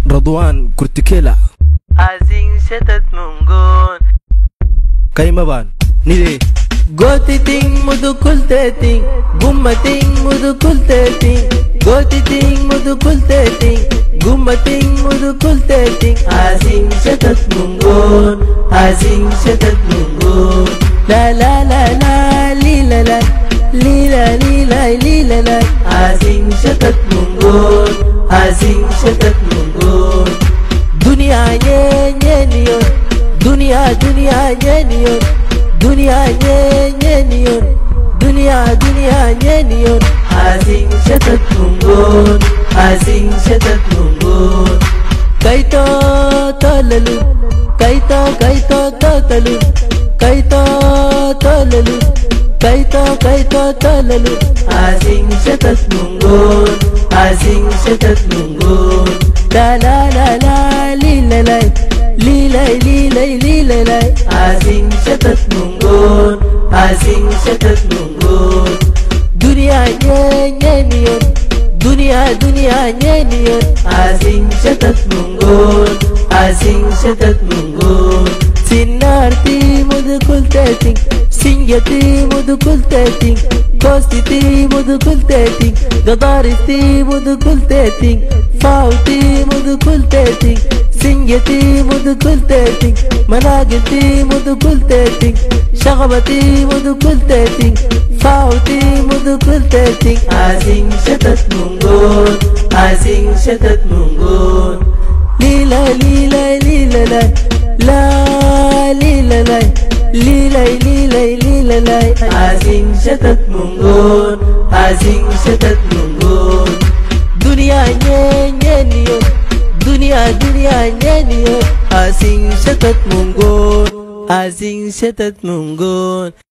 رضوان كرتكيلا عايزين شتت منقول كايمبان نيدي Goti ting mudu kulte ting, gumma ting mudu kulte ting. Goti ting mudu kulte ting, gumma ting mudu kulte ting. Azing shatat mungun, azing shatat mungun. La la la la, li la la, li la li la li la la. Azing shatat mungun, azing shatat mungun. Dunia nye nye niyon, dunia dunia nye niyon. Dunia nye niyon, dunia nye niyon. Azing shatat mungun, azing shatat mungun. Kaito tolalu, kaito tolalu, kaito tolalu, kaito tolalu. Azing shatat mungun, azing shatat mungun. La la la la, li la la, li la li la li la la. Azing shatat mungun, azing shatat mungun. Dunia nye niyon, dunia nye niyon. Azing shatat mungun, azing shatat mungun. Sinarti mudu kulteting, singyati mudu kulteting, kostiti mudu kulteting, gadaristi mudu kulteting, fauti mudu kulteting, singyati mudu kulteting, managiti mudu kulteting, shagabati mudu kulteting, fauti mudu kulteting. Azing shatat mungun, azing shatat mungun. Lila lila lila la, la lila la, lila lila lila la. Azing shatat mungun, azing shatat mungun. Dunia nye niyon, dunia nye niyon. Azing shatat mungun, azing shatat mungun.